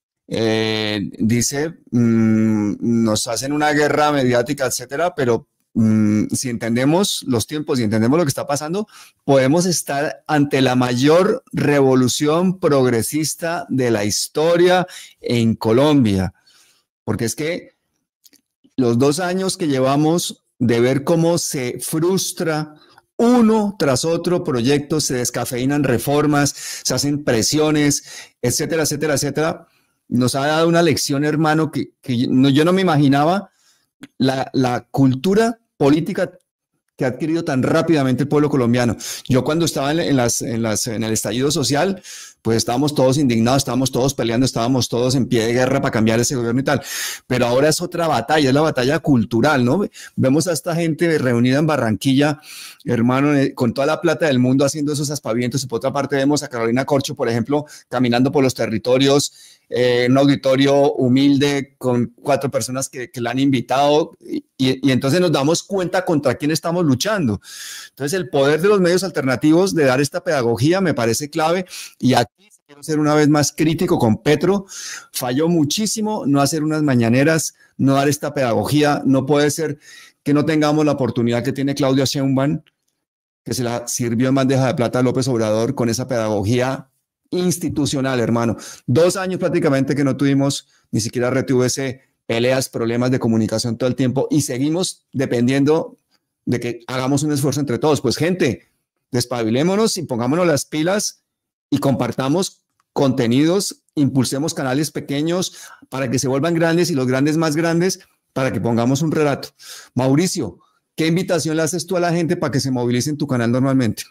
Eh, dice, mmm, nos hacen una guerra mediática, etcétera, pero mmm, si entendemos los tiempos y entendemos lo que está pasando, podemos estar ante la mayor revolución progresista de la historia en Colombia. Porque es que los dos años que llevamos de ver cómo se frustra uno tras otro proyectos, se descafeinan reformas, se hacen presiones, etcétera, etcétera, etcétera, nos ha dado una lección, hermano, que, que no, yo no me imaginaba la, la cultura política que ha adquirido tan rápidamente el pueblo colombiano. Yo cuando estaba en, en, las, en, las, en el estallido social, pues estábamos todos indignados, estábamos todos peleando, estábamos todos en pie de guerra para cambiar ese gobierno y tal. Pero ahora es otra batalla, es la batalla cultural, ¿no? Vemos a esta gente reunida en Barranquilla, hermano, con toda la plata del mundo haciendo esos aspavientos. Y por otra parte vemos a Carolina Corcho, por ejemplo, caminando por los territorios, eh, un auditorio humilde con cuatro personas que, que la han invitado. Y, y entonces nos damos cuenta contra quién estamos luchando. Entonces el poder de los medios alternativos de dar esta pedagogía me parece clave. Y aquí quiero ser una vez más crítico con Petro, falló muchísimo no hacer unas mañaneras, no dar esta pedagogía. No puede ser que no tengamos la oportunidad que tiene Claudia Sheinbaum, que se la sirvió en bandeja de plata a López Obrador con esa pedagogía institucional, hermano. Dos años prácticamente que no tuvimos ni siquiera R T V C, peleas, problemas de comunicación todo el tiempo y seguimos dependiendo de que hagamos un esfuerzo entre todos. Pues gente, despabilémonos y pongámonos las pilas y compartamos contenidos, impulsemos canales pequeños para que se vuelvan grandes y los grandes más grandes para que pongamos un relato. Mauricio, ¿qué invitación le haces tú a la gente para que se movilice en tu canal normalmente?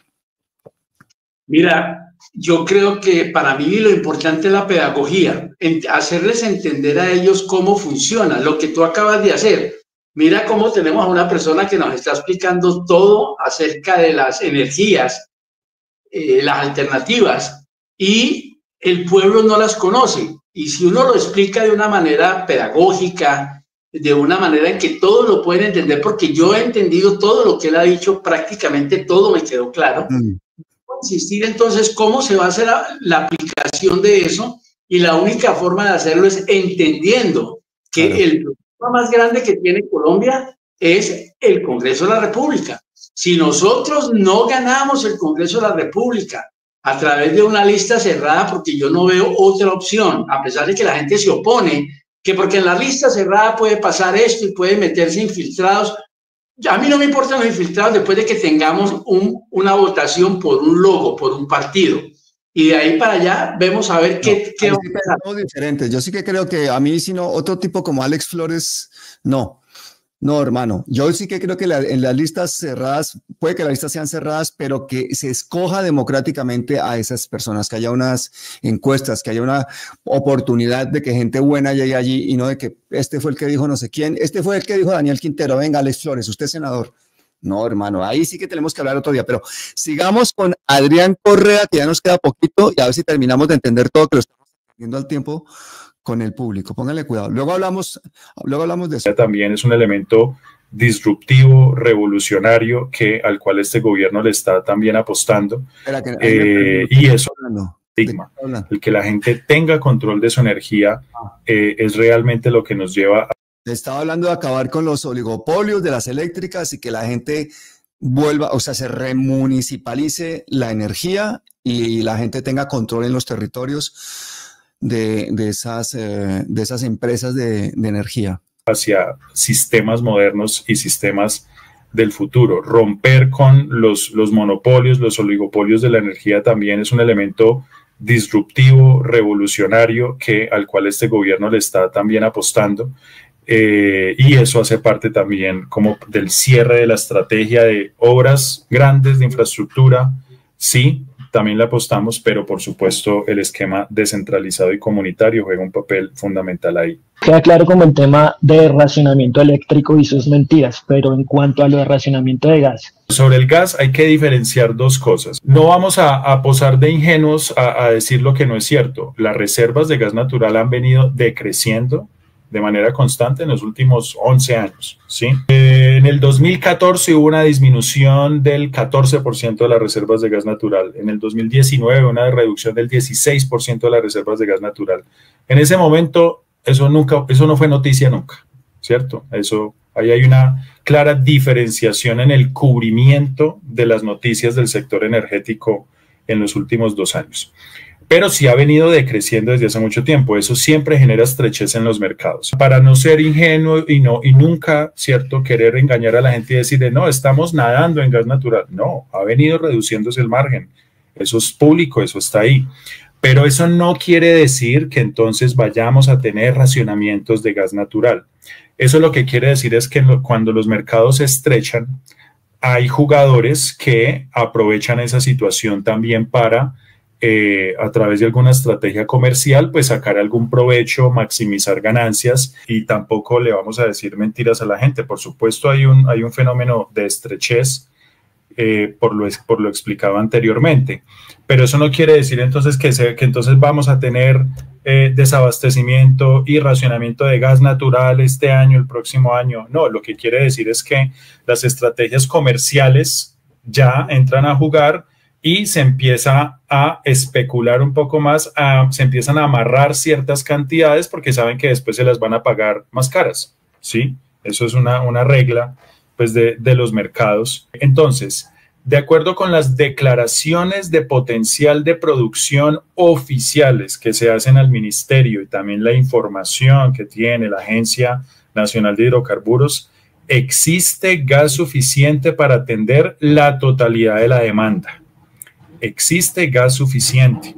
Mira, yo creo que para mí lo importante es la pedagogía, hacerles entender a ellos cómo funciona, lo que tú acabas de hacer. Mira cómo tenemos a una persona que nos está explicando todo acerca de las energías, eh, las alternativas, y el pueblo no las conoce. Y si uno lo explica de una manera pedagógica, de una manera en que todos lo pueden entender, porque yo he entendido todo lo que él ha dicho, prácticamente todo me quedó claro. Mm. Insistir entonces cómo se va a hacer la, la aplicación de eso, y la única forma de hacerlo es entendiendo que claro, el problema más grande que tiene Colombia es el Congreso de la República. Si nosotros no ganamos el Congreso de la República a través de una lista cerrada, porque yo no veo otra opción, a pesar de que la gente se opone, que porque en la lista cerrada puede pasar esto y puede meterse infiltrados. A mí no me importan los infiltrados después de que tengamos un, una votación por un logo, por un partido. Y de ahí para allá vemos a ver qué, no, qué va a pasar. Diferentes. Yo sí que creo que a mí, sino otro tipo como Alex Flores, no. No, hermano. Yo sí que creo que la, en las listas cerradas, puede que las listas sean cerradas, pero que se escoja democráticamente a esas personas, que haya unas encuestas, que haya una oportunidad de que gente buena llegue allí y no de que este fue el que dijo no sé quién, este fue el que dijo Daniel Quintero, venga Alex Flores, usted es senador. No, hermano, ahí sí que tenemos que hablar otro día, pero sigamos con Adrián Correa, que ya nos queda poquito, y a ver si terminamos de entender todo, que lo estamos entendiendo al tiempo con el público. Pónganle cuidado. Luego hablamos, luego hablamos de eso. También es un elemento disruptivo, revolucionario, que al cual este gobierno le está también apostando. Que, eh, y eso estigma, el que la gente tenga control de su energía, eh, es realmente lo que nos lleva a... Estaba hablando de acabar con los oligopolios de las eléctricas y que la gente vuelva, o sea, se remunicipalice la energía y la gente tenga control en los territorios de, de, esas, eh, de esas empresas de, de energía. Hacia sistemas modernos y sistemas del futuro. Romper con los, los monopolios, los oligopolios de la energía también es un elemento disruptivo, revolucionario, que, al cual este gobierno le está también apostando. Eh, y eso hace parte también como del cierre de la estrategia de obras grandes de infraestructura. Sí, también le apostamos, pero por supuesto el esquema descentralizado y comunitario juega un papel fundamental ahí. Queda claro como el tema de racionamiento eléctrico y sus mentiras, pero en cuanto a lo de racionamiento de gas. Sobre el gas hay que diferenciar dos cosas. No vamos a, a posar de ingenuos a, a decir lo que no es cierto. Las reservas de gas natural han venido decreciendo de manera constante en los últimos once años, ¿sí? Eh, en el dos mil catorce hubo una disminución del catorce por ciento de las reservas de gas natural. En el dos mil diecinueve una reducción del dieciséis por ciento de las reservas de gas natural. En ese momento eso, nunca, eso no fue noticia nunca, ¿cierto? Eso, ahí hay una clara diferenciación en el cubrimiento de las noticias del sector energético en los últimos dos años. Pero sí ha venido decreciendo desde hace mucho tiempo. Eso siempre genera estrechez en los mercados. Para no ser ingenuo y, no, y nunca, ¿cierto?, querer engañar a la gente y decirle, no, estamos nadando en gas natural. No, ha venido reduciéndose el margen. Eso es público, eso está ahí. Pero eso no quiere decir que entonces vayamos a tener racionamientos de gas natural. Eso lo que quiere decir es que cuando los mercados se estrechan, hay jugadores que aprovechan esa situación también para Eh, a través de alguna estrategia comercial, pues sacar algún provecho, maximizar ganancias, y tampoco le vamos a decir mentiras a la gente. Por supuesto hay un, hay un fenómeno de estrechez, eh, por, lo, por lo explicado anteriormente, pero eso no quiere decir entonces que, se, que entonces vamos a tener eh, desabastecimiento y racionamiento de gas natural este año, el próximo año. No, lo que quiere decir es que las estrategias comerciales ya entran a jugar y se empieza a especular un poco más, a, se empiezan a amarrar ciertas cantidades porque saben que después se las van a pagar más caras, ¿sí? Eso es una, una regla, pues, de, de los mercados. Entonces, de acuerdo con las declaraciones de potencial de producción oficiales que se hacen al ministerio y también la información que tiene la Agencia Nacional de Hidrocarburos, existe gas suficiente para atender la totalidad de la demanda. Existe gas suficiente.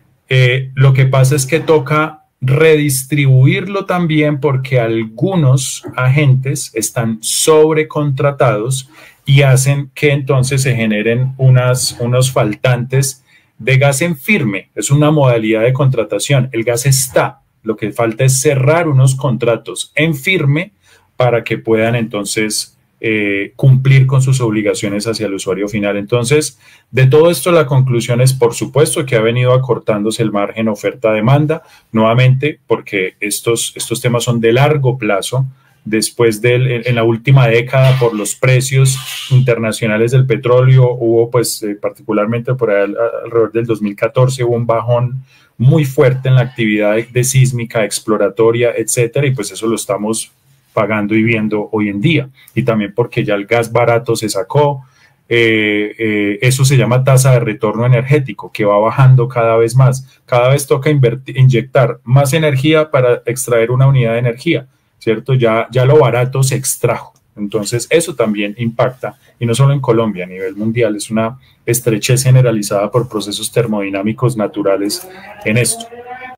Eh, lo que pasa es que toca redistribuirlo también porque algunos agentes están sobrecontratados y hacen que entonces se generen unas, unos faltantes de gas en firme. Es una modalidad de contratación. El gas está. Lo que falta es cerrar unos contratos en firme para que puedan entonces Eh, cumplir con sus obligaciones hacia el usuario final. Entonces, de todo esto la conclusión es, por supuesto, que ha venido acortándose el margen oferta-demanda, nuevamente porque estos, estos temas son de largo plazo. Después de en la última década, por los precios internacionales del petróleo, hubo pues eh, particularmente por ahí, alrededor del dos mil catorce, hubo un bajón muy fuerte en la actividad de, de sísmica, exploratoria, etcétera, y pues eso lo estamos pagando y viendo hoy en día, y también porque ya el gas barato se sacó. Eh, eh, eso se llama tasa de retorno energético, que va bajando cada vez más. Cada vez toca inyectar más energía para extraer una unidad de energía, ¿cierto? Ya, ya lo barato se extrajo. Entonces eso también impacta, y no solo en Colombia, a nivel mundial. Es una estrechez generalizada por procesos termodinámicos naturales en esto.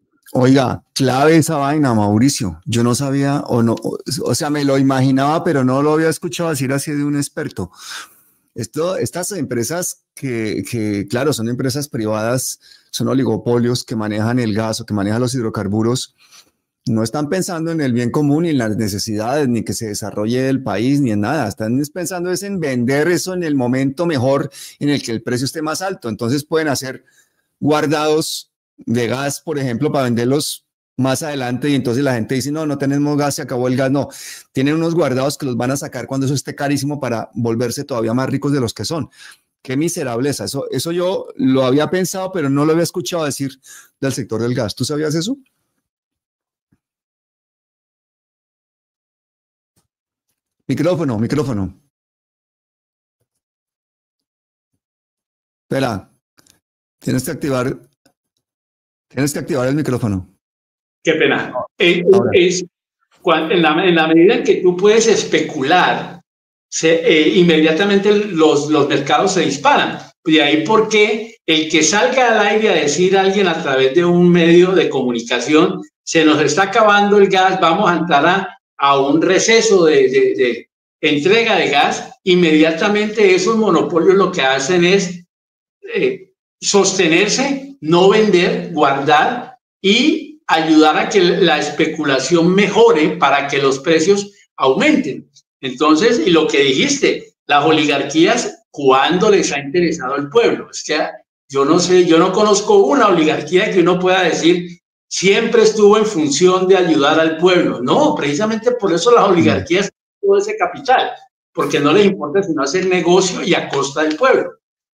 Oiga, clave esa vaina, Mauricio. Yo no sabía, o no, o sea, me lo imaginaba, pero no lo había escuchado decir así de un experto. Esto, estas empresas que, que, claro, son empresas privadas, son oligopolios que manejan el gas o que manejan los hidrocarburos, no están pensando en el bien común, ni en las necesidades, ni que se desarrolle el país, ni en nada. Están pensando es en vender eso en el momento mejor en el que el precio esté más alto. Entonces pueden hacer guardados de gas, por ejemplo, para venderlos más adelante, y entonces la gente dice, no, no tenemos gas, se acabó el gas. No, tienen unos guardados que los van a sacar cuando eso esté carísimo para volverse todavía más ricos de los que son. Qué miserableza. Eso, eso yo lo había pensado, pero no lo había escuchado decir del sector del gas. ¿Tú sabías eso? Micrófono, micrófono. Espera, tienes que activar, tienes que activar el micrófono. Qué pena. Es, es, cuando, en, la, en la medida en que tú puedes especular, se, eh, inmediatamente los, los mercados se disparan. De ahí porque el que salga al aire a decir a alguien a través de un medio de comunicación, se nos está acabando el gas, vamos a entrar a, a un receso de, de, de entrega de gas, inmediatamente esos monopolios lo que hacen es eh, sostenerse, no vender, guardar y ayudar a que la especulación mejore para que los precios aumenten. Entonces, y lo que dijiste, las oligarquías, ¿cuándo les ha interesado al pueblo? Es que yo no sé, yo no conozco una oligarquía que uno pueda decir siempre estuvo en función de ayudar al pueblo. No, precisamente por eso las oligarquías tienen todo ese capital, porque no les importa sino hacer negocio y a costa del pueblo.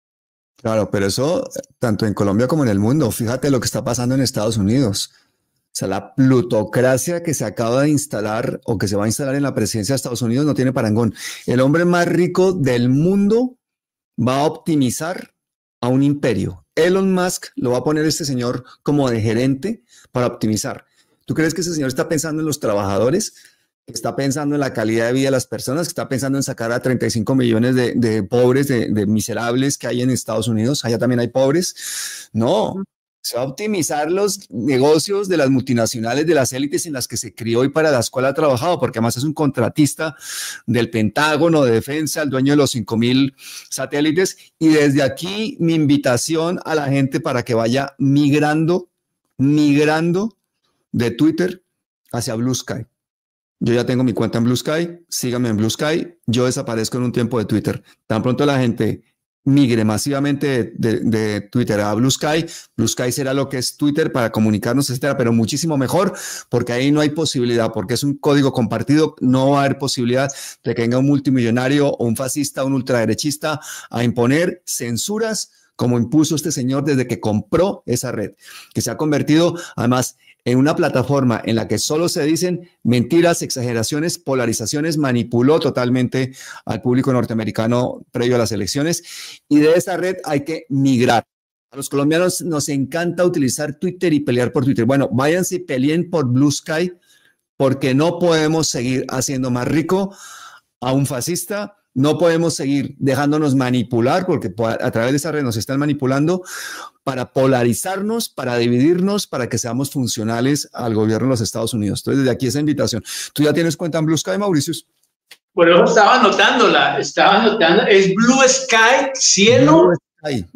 Claro, pero eso tanto en Colombia como en el mundo. Fíjate lo que está pasando en Estados Unidos. O sea, la plutocracia que se acaba de instalar o que se va a instalar en la presidencia de Estados Unidos no tiene parangón. El hombre más rico del mundo va a optimizar a un imperio. Elon Musk lo va a poner este señor como de gerente para optimizar. ¿Tú crees que ese señor está pensando en los trabajadores? ¿Está pensando en la calidad de vida de las personas? ¿Está pensando en sacar a treinta y cinco millones de, de pobres, de, de miserables que hay en Estados Unidos? Allá también hay pobres. No. Se va a optimizar los negocios de las multinacionales, de las élites en las que se crió y para las cuales ha trabajado, porque además es un contratista del Pentágono, de defensa, el dueño de los cinco mil satélites. Y desde aquí mi invitación a la gente para que vaya migrando, migrando de Twitter hacia Blue Sky. Yo ya tengo mi cuenta en Blue Sky, síganme en Blue Sky, yo desaparezco en un tiempo de Twitter. Tan pronto la gente migre masivamente de, de, de Twitter a Blue Sky. Blue Sky será lo que es Twitter para comunicarnos, etcétera, pero muchísimo mejor, porque ahí no hay posibilidad, porque es un código compartido, no va a haber posibilidad de que venga un multimillonario o un fascista, un ultraderechista a imponer censuras como impuso este señor desde que compró esa red, que se ha convertido además en una plataforma en la que solo se dicen mentiras, exageraciones, polarizaciones, manipuló totalmente al público norteamericano previo a las elecciones, y de esa red hay que migrar. A los colombianos nos encanta utilizar Twitter y pelear por Twitter. Bueno, váyanse y peleen por Blue Sky, porque no podemos seguir haciendo más rico a un fascista. No podemos seguir dejándonos manipular, porque a través de esa red nos están manipulando para polarizarnos, para dividirnos, para que seamos funcionales al gobierno de los Estados Unidos. Entonces, desde aquí esa invitación. ¿Tú ya tienes cuenta en Blue Sky, Mauricio? Por eso estaba anotándola, estaba anotando. Es Blue Sky, cielo. Blue Sky.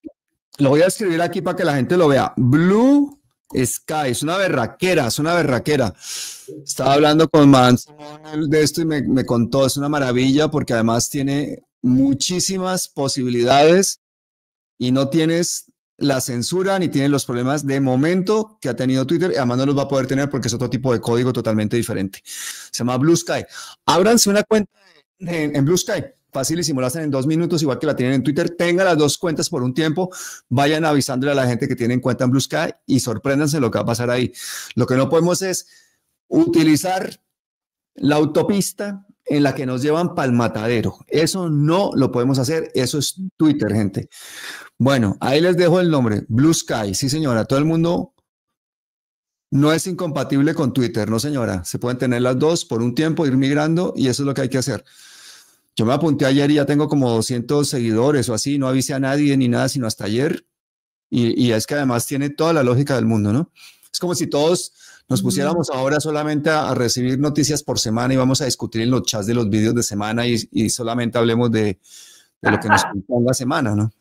Lo voy a escribir aquí para que la gente lo vea. Blue Sky, es una berraquera, es una berraquera. Estaba hablando con Manson de esto y me, me contó, es una maravilla porque además tiene muchísimas posibilidades y no tienes la censura ni tienes los problemas de momento que ha tenido Twitter, y además no los va a poder tener porque es otro tipo de código totalmente diferente. Se llama Blue Sky. Ábranse una cuenta en, en Blue Sky. Facilísimo, lo hacen en dos minutos, igual que la tienen en Twitter. Tengan las dos cuentas por un tiempo, vayan avisándole a la gente que tienen cuenta en Blue Sky y sorpréndanse lo que va a pasar ahí. Lo que no podemos es utilizar la autopista en la que nos llevan pa'l matadero. Eso no lo podemos hacer, eso es Twitter, gente. Bueno, ahí les dejo el nombre, Blue Sky. Sí, señora, todo el mundo no es incompatible con Twitter, no, señora. Se pueden tener las dos por un tiempo, ir migrando, y eso es lo que hay que hacer. Yo me apunté ayer y ya tengo como doscientos seguidores o así, no avisé a nadie ni nada, sino hasta ayer. Y, y es que además tiene toda la lógica del mundo, ¿no? Es como si todos nos pusiéramos ahora solamente a, a recibir noticias por semana y vamos a discutir en los chats de los vídeos de semana y, y solamente hablemos de, de lo que nos cuentan la semana, ¿no?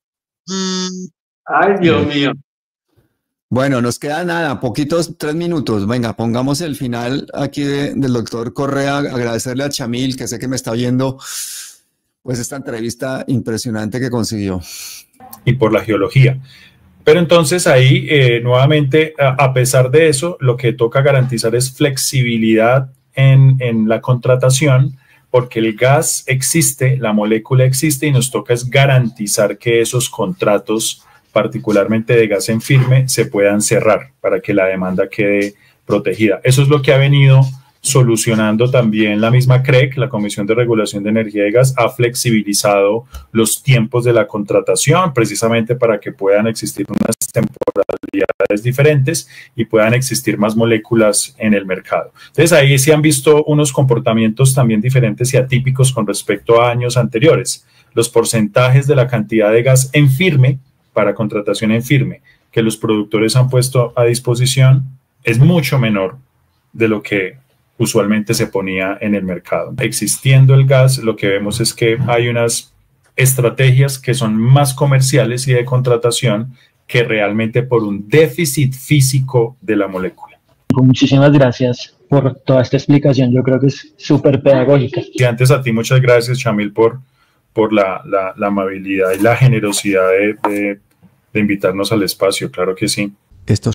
Ay, Dios mío. Bueno, nos queda nada, poquitos, tres minutos. Venga, pongamos el final aquí de, del doctor Correa. Agradecerle a Chamil, que sé que me está oyendo, pues esta entrevista impresionante que consiguió. Y por la geología. Pero entonces ahí, eh, nuevamente, a, a pesar de eso, lo que toca garantizar es flexibilidad en, en la contratación, porque el gas existe, la molécula existe, y nos toca es garantizar que esos contratos, particularmente de gas en firme, se puedan cerrar para que la demanda quede protegida. Eso es lo que ha venido solucionando también la misma C R E C, la Comisión de Regulación de Energía y Gas, ha flexibilizado los tiempos de la contratación precisamente para que puedan existir unas temporalidades diferentes y puedan existir más moléculas en el mercado. Entonces ahí sí han visto unos comportamientos también diferentes y atípicos con respecto a años anteriores. los porcentajes de la cantidad de gas en firme, para contratación en firme, que los productores han puesto a disposición, es mucho menor de lo que usualmente se ponía en el mercado. Existiendo el gas, lo que vemos es que hay unas estrategias que son más comerciales y de contratación que realmente por un déficit físico de la molécula. Muchísimas gracias por toda esta explicación, yo creo que es súper pedagógica. Y antes a ti, muchas gracias, Chamil, por, por la, la, la amabilidad y la generosidad de, de, de invitarnos al espacio, claro que sí. Esto